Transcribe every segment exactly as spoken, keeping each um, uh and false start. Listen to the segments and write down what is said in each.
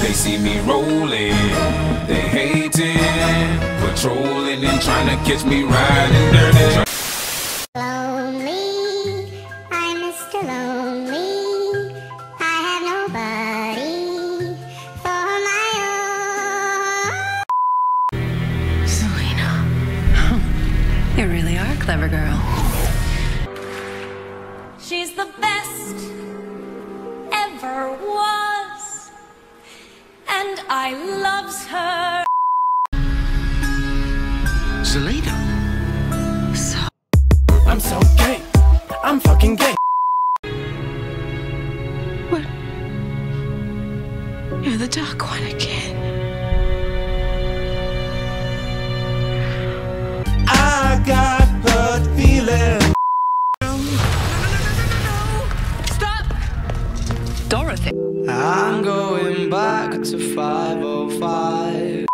They see me rolling, they hating, patrolling and trying to catch me riding dirty. Lonely, I'm Mister Lonely. I have nobody for my own. Selena, you really are a clever girl. She's the best ever was, and I loves her. Selena. So I'm so gay. I'm fucking gay. what? You're the dark one again. I got hurt feelings. Dorothy. I'm going back to five oh five.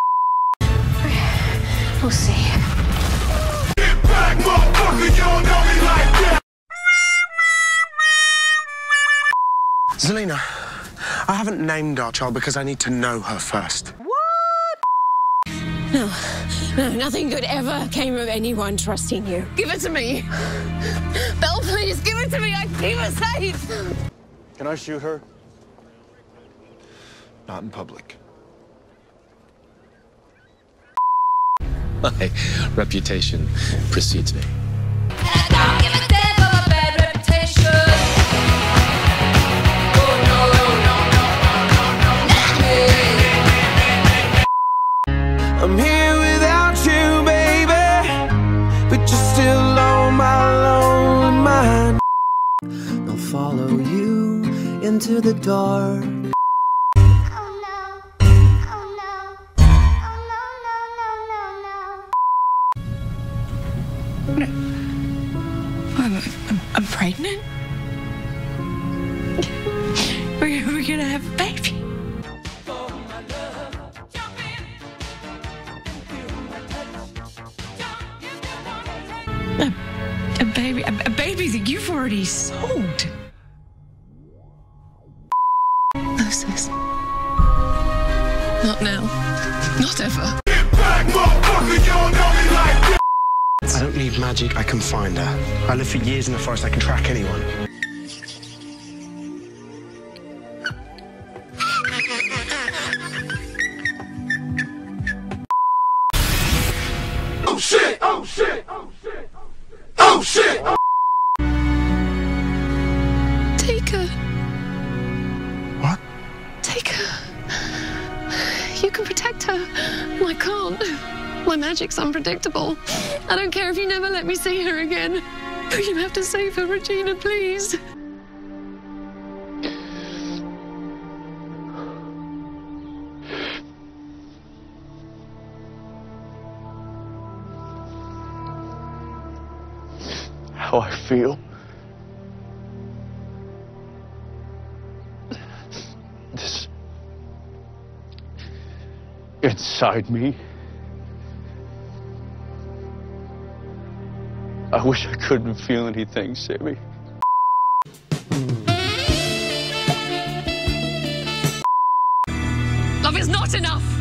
We'll see. Get back, motherfucker, you don't know me like that. Selena, I haven't named our child because I need to know her first. No, no, nothing good ever came of anyone trusting you. Give it to me. Belle, please, give it to me. I keep her safe. Can I shoot her? Not in public. My reputation precedes me. I'm here without you, baby, but you're still on my lonely mind. I'll follow you into the dark. Oh no, oh no, oh no, no, no, no, no. I'm, I'm, I'm pregnant. We're, we're gonna have a baby. A, a baby, a, a baby that you've already sold. No, sis. Not now. Not ever. Get back, motherfucker, you don't know me like that. I don't need magic, I can find her. I lived for years in the forest, I can track anyone. Oh shit, oh shit, oh shit, oh shit. Take her. What? Take her. You can protect her. Well, I can't. My magic's unpredictable. I don't care if you never let me see her again. But you have to save her, Regina, please. How I feel. This inside me. I wish I couldn't feel anything, Sammy. Love is not enough.